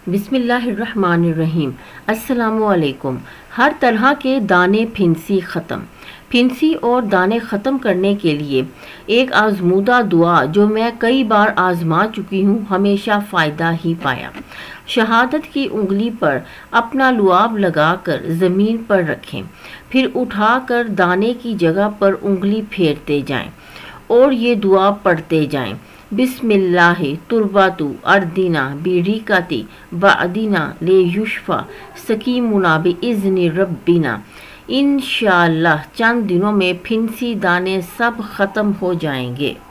बिस्मिल्लाहिर्रहमानिर्रहीम। अस्सलामुअलैकुम। हर तरह के दाने फिंसी ख़त्म। फिंसी और दाने ख़त्म करने के लिए एक आज़मूदा दुआ जो मैं कई बार आज़मा चुकी हूँ, हमेशा फ़ायदा ही पाया। शहादत की उंगली पर अपना लुआब लगाकर ज़मीन पर रखें, फिर उठाकर दाने की जगह पर उंगली फेरते जाएं और ये दुआ पढ़ते जाएं। बिस्मिल्लाहि तुरबातु अर्दिना बिरिकाती बादिना ले युशफा सकीमुना बिइज़्नि रब्बिना। इंशाअल्लाह चंद दिनों में फिंसी दाने सब ख़त्म हो जाएंगे।